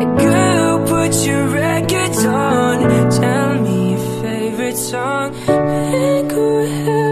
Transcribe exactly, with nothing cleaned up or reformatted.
Girl, put your records on. Tell me your favorite song. And go ahead.